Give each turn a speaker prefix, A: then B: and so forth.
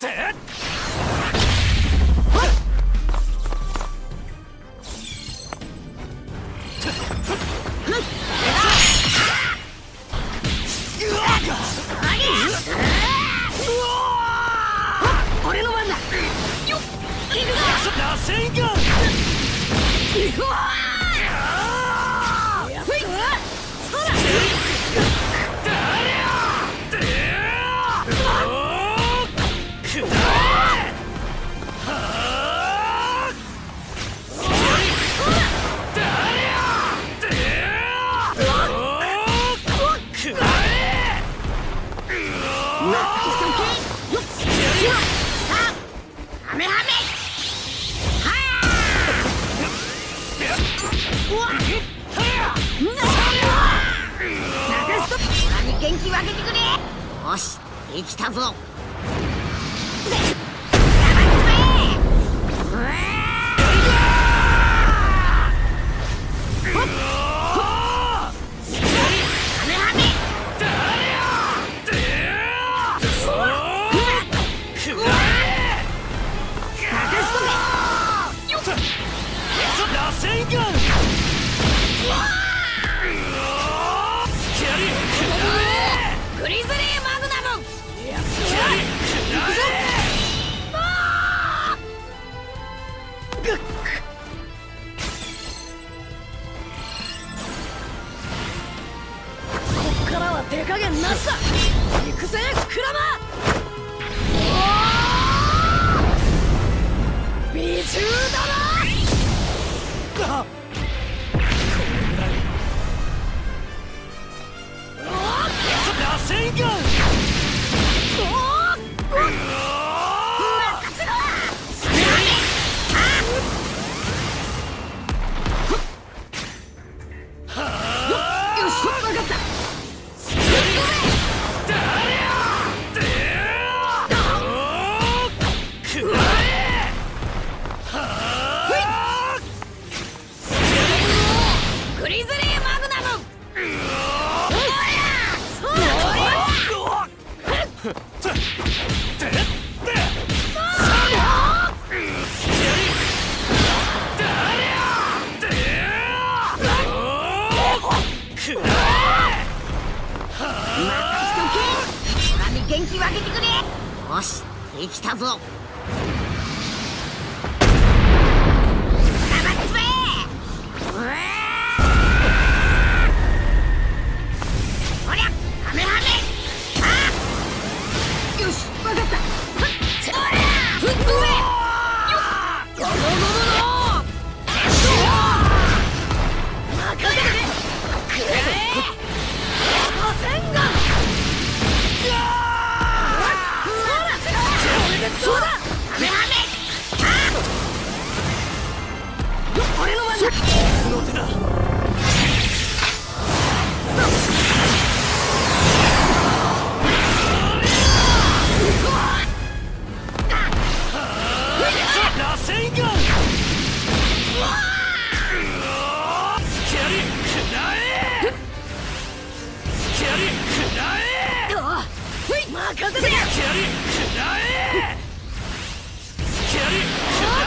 A: 俺の番だ。よっ、行くぞ。螺旋丸。うわー。やっと。そうだ。元気分けてくれ。よし、できたぞ。グリズリーマグナム。こっからは手加減なしだ。行くぜクラマ。美獣だな。螺旋丸。グリズリーマグナム。元気分けてくれ。よし、できたぞ。よし、分かった。フットウェイ。ゴゴゴゴゴ。任せてくれ。螺旋丸。そうだ。俺の番だ。の手だ。螺旋丸。スキャリくらえ。スキャリくらえ。任せて。スキャリくらえ。スキャリくらえ。